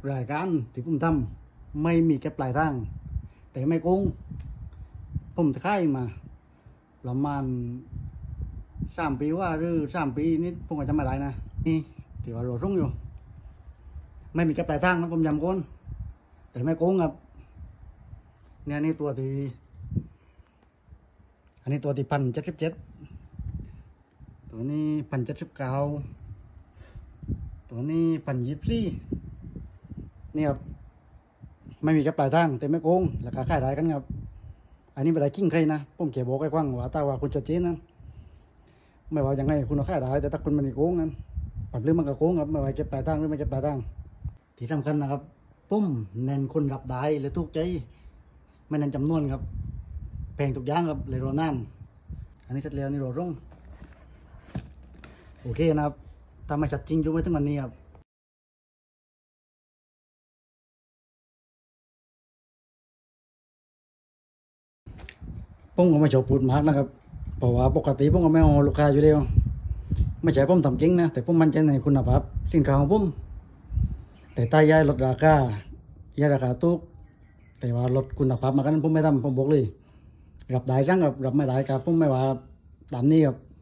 รายการที่ผมทำไม่มีเก็บปลายทางแต่ไม่โกงผมจะค่ายมาประมาณ3 ปีว่าหรือ3 ปีนี่ผมก็จำไม่ได้นะนี่ที่ว่าเราส่งอยู่ไม่มีเก็บปลายทางนะผมยำโกนแต่ไม่โกงครับเนี่ยนี่ตัวที่อันนี้ตัวที่1,077ตัวนี้1,079ตัวนี้1,024นี่ครับไม่มีเก็บปลายทางแต่ไม่โกงราคาขายได้กันครับอันนี้ไม่ได้กิ้งใครนะผมเขียนบอกไว้กว้างว่าถ้าว่าคุณจะเจ๊นะไม่ว่ายังไงคุณเอาขายได้แต่ถ้าคุณมันโกงกันปัดเรื่องมันก็โกงครับไม่ว่าเก็บปลายทางหรือไม่เก็บปลายทางที่สำคัญนะครับปุ้มเน้นคนรับได้และถูกใจไม่เน้นจำนวนครับแพงทุกอย่างครับเลยรอนานอันนี้เสร็จแล้วนี่รอรุ่งโอเคนะครับถ้าไม่ชัดจริงอยู่ไว้ถึงวันนี้ครับผมก็ไม่ชอบพูดมากนะครับเพราะว่าปกติผมก็ไม่เอาลูกค้าอยู่แล้วไม่ใช่ผมทำจริงนะแต่ผมมั่นใจในคุณภาพสินค้าของผมแต่ถ้าย้ายลดราคาย้ายราคาถูกแต่ว่าลดคุณภาพมากันผมไม่ทำผมบอกเลยรับได้จังครับรับไม่ได้ครับผมไม่ว่าตามนี้ครับ